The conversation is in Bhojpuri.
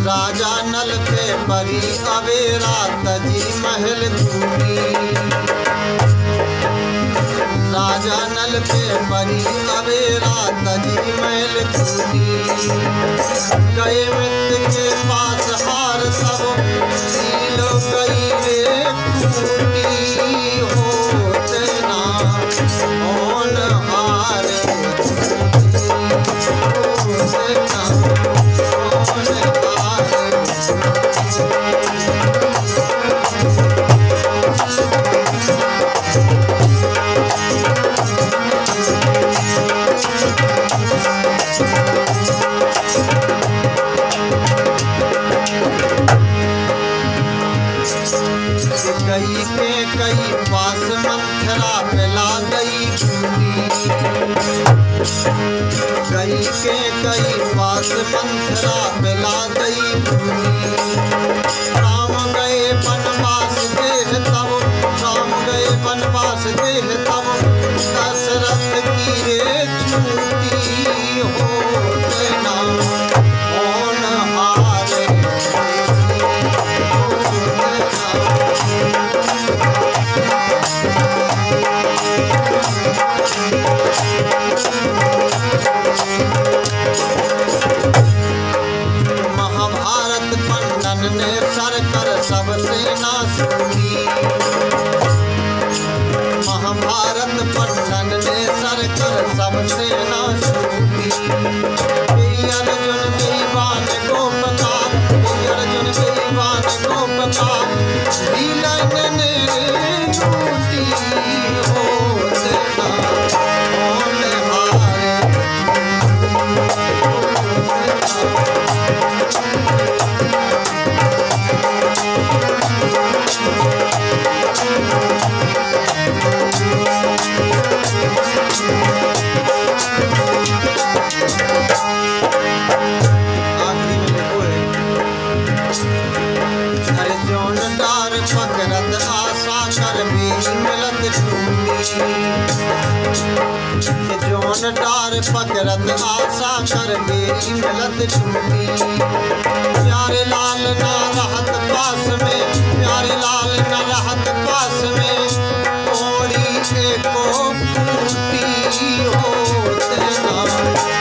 राजा नल पे परी अवेरा तजी महल टूटी। राजा नल पे परी अवेरा तजी महल टूटी। गए मित्र के पास हार सब लो गई रे टूटी होते ना कौन हारे होते ना कौन हारे। गई के कई पास मंथरा पिला गई झूठी। गई के कई पास मंथरा पिला गई झूठी। राम गए वनवास देह तब राम गए वनवास देह तब दशरथ की रे छूटी होते ना कौन हारे महाभारत पंडन ने सर कर सब सेना सूरी। महाभारत पंडन ने सर कर सब सेना सूरी। अर्जुन दीवान गोपकार अर्जुन दीवान गोपकार लीलन ने टूटी होते ना कौन हारे। आखिरी में देखो है अरे जौन डार पकड़त आशा कर भी मिलत टूटी। जौन डार पकड़त आशा कर भी मिलत टूटी। प्यारे लाल न रहत पास में प्यारे लाल न रहत पास में कोड़ी एको फूटी होते ना